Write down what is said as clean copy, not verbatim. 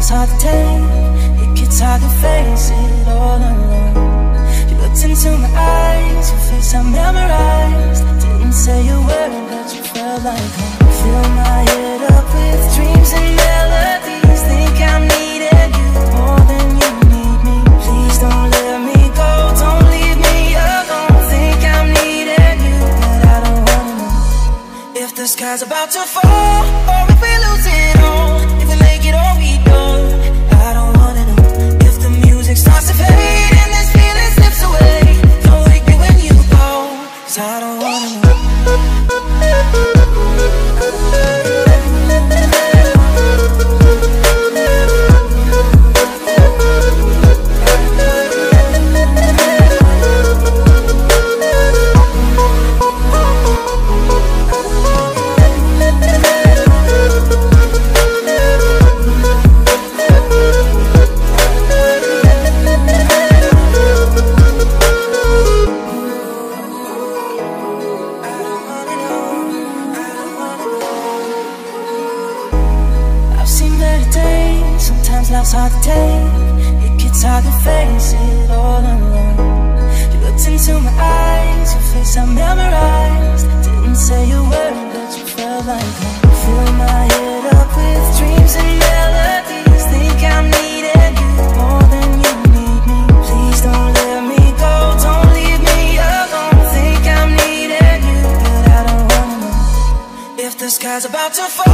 love's hard to take. It gets hard to face it all alone. You looked into my eyes, your face I memorized. Didn't say a word, but you felt like home. Fill my head up with dreams and melodies. Think I'm needing you more than you need me. Please don't let me go, don't leave me alone. Think I'm needing you, but I don't wanna know if the sky's about to fall or if we lose it all. If we make it or we don't, I don't wanna know if the music starts to fade and this feeling slips away. Don't wake me when you go, 'cause I don't wanna know. Life's hard to take, it gets hard to face it all alone. You looked into my eyes, your face I memorized. Didn't say a word, but you felt like home. Fill my head up with dreams and melodies. Think I'm needing you more than you need me. Please don't let me go, don't leave me alone. Think I'm needing you, but I don't wanna know if the sky's about to fall